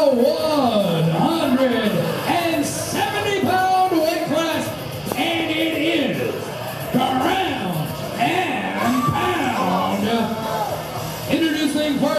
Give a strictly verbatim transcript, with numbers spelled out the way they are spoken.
one hundred seventy pound weight class, and it is ground and pound. Introducing first.